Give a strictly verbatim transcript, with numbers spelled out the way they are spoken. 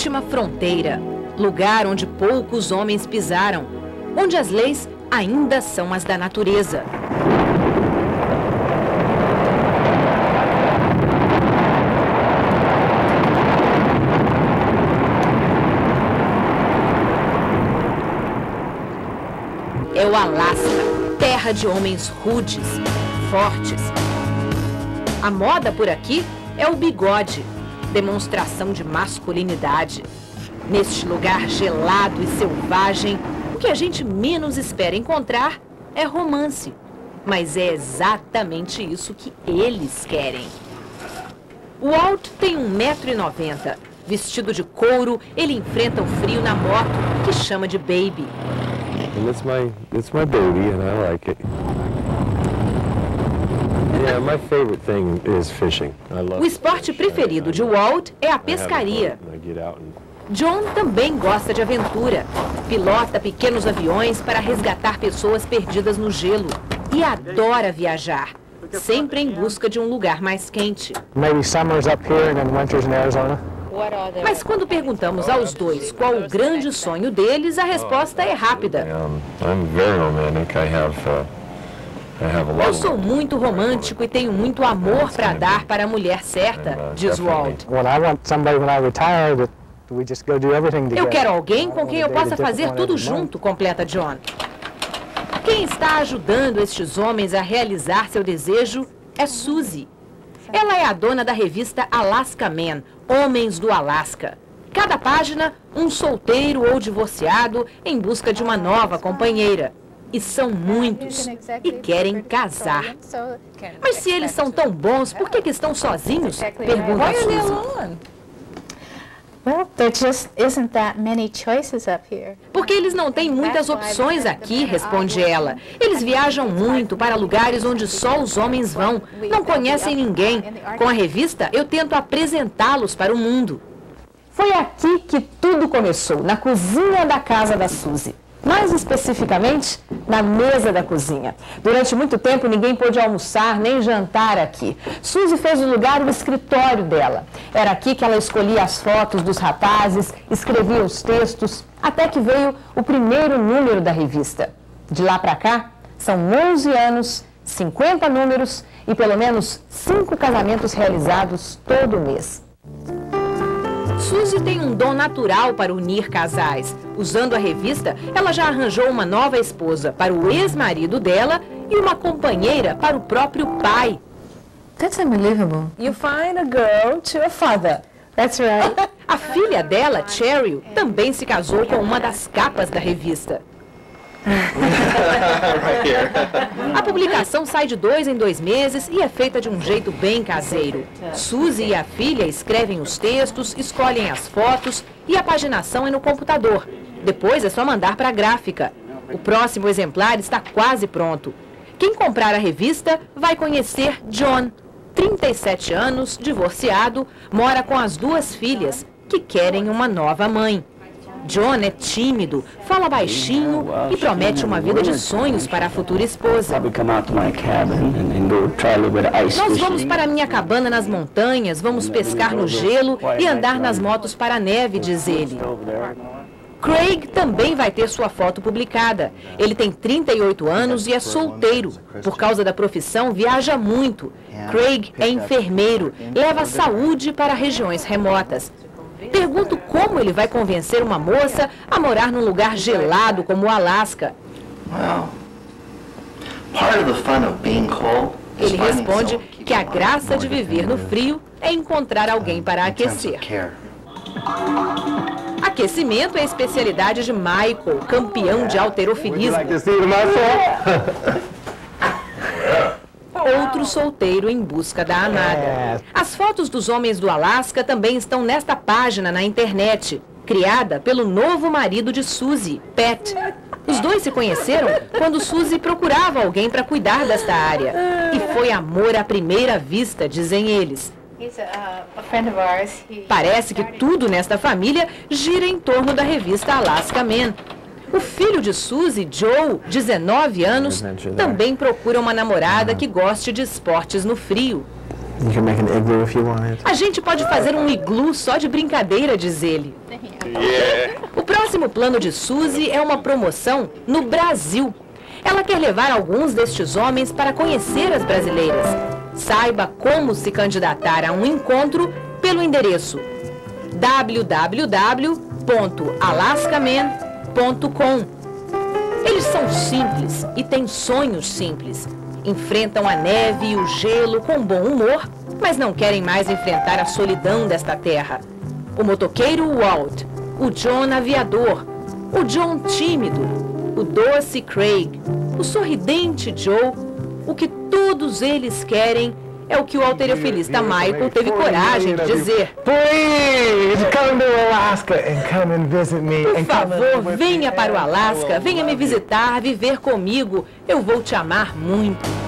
última fronteira, lugar onde poucos homens pisaram, onde as leis ainda são as da natureza. É o Alasca, terra de homens rudes, fortes. A moda por aqui é o bigode, demonstração de masculinidade. Neste lugar gelado e selvagem, o que a gente menos espera encontrar é romance. Mas é exatamente isso que eles querem. O Walt tem um metro e noventa. Vestido de couro, ele enfrenta o frio na moto, que chama de Baby. And it's my, it's my baby, and I like it. Yeah, my favorite thing is fishing. I love O esporte preferido de Walt é a pescaria. John também gosta de aventura. Pilota pequenos aviões para resgatar pessoas perdidas no gelo. E adora viajar, sempre em busca de um lugar mais quente. Maybe summer's up here and then winter's in Arizona. Mas quando perguntamos aos dois qual o grande sonho deles, a resposta é rápida. Eu sou muito romântico e tenho muito amor para dar para a mulher certa, diz Walt. Eu quero alguém com quem eu possa fazer tudo junto, completa John. Quem está ajudando estes homens a realizar seu desejo é Suzy. Ela é a dona da revista Alaska Man, Homens do Alasca. Cada página, um solteiro ou divorciado em busca de uma nova companheira. E são muitos, e querem casar. Mas se eles são tão bons, por que, que estão sozinhos? Pergunta a Suzy. Well, there just isn't that many choices up here. Porque eles não têm muitas opções aqui, responde ela. Eles viajam muito para lugares onde só os homens vão, não conhecem ninguém. Com a revista, eu tento apresentá-los para o mundo. Foi aqui que tudo começou, na cozinha da casa da Suzy. Mais especificamente, na mesa da cozinha. Durante muito tempo, ninguém pôde almoçar nem jantar aqui. Suzy fez do lugar o escritório dela. Era aqui que ela escolhia as fotos dos rapazes, escrevia os textos, até que veio o primeiro número da revista. De lá para cá, são onze anos, cinquenta números e pelo menos cinco casamentos realizados todo mês. Suzy tem um dom natural para unir casais. Usando a revista, ela já arranjou uma nova esposa para o ex-marido dela e uma companheira para o próprio pai. That's unbelievable. You find a girl to a father. That's right. A filha dela, Cheryl, também se casou com uma das capas da revista. A publicação sai de dois em dois meses e é feita de um jeito bem caseiro. Suzy e a filha escrevem os textos, escolhem as fotos e a paginação é no computador. Depois é só mandar para a gráfica. O próximo exemplar está quase pronto. Quem comprar a revista vai conhecer John, trinta e sete anos, divorciado, mora com as duas filhas, que querem uma nova mãe. John é tímido, fala baixinho e promete uma vida de sonhos para a futura esposa. Nós vamos para a minha cabana nas montanhas, vamos pescar no gelo e andar nas motos para a neve, diz ele. Craig também vai ter sua foto publicada. Ele tem trinta e oito anos e é solteiro. Por causa da profissão, viaja muito. Craig é enfermeiro, leva saúde para regiões remotas. Pergunto como ele vai convencer uma moça a morar num lugar gelado como o Alasca. Ele responde que a graça de viver no frio é encontrar alguém para aquecer. Aquecimento é a especialidade de Michael, campeão de halterofilismo. Outro solteiro em busca da amada. As fotos dos homens do Alasca também estão nesta página na internet, criada pelo novo marido de Suzy, Pat. Os dois se conheceram quando Suzy procurava alguém para cuidar desta área. E foi amor à primeira vista, dizem eles. Parece que tudo nesta família gira em torno da revista Alaska Man. O filho de Suzy, Joe, dezenove anos, também procura uma namorada que goste de esportes no frio. You can make an igloo if you wanted. A gente pode fazer um iglu só de brincadeira, diz ele. O próximo plano de Suzy é uma promoção no Brasil. Ela quer levar alguns destes homens para conhecer as brasileiras. Saiba como se candidatar a um encontro pelo endereço w w w ponto alaskaman ponto com. Eles são simples e têm sonhos simples. Enfrentam a neve e o gelo com bom humor, mas não querem mais enfrentar a solidão desta terra. O motoqueiro Walt, o John aviador, o John tímido, o doce Craig, o sorridente Joe, o que todos eles querem é o que o halterofilista Michael teve coragem de dizer. Please, come to Alaska and come and visit me. Por favor, venha para o Alasca, venha me visitar, viver comigo. Eu vou te amar muito.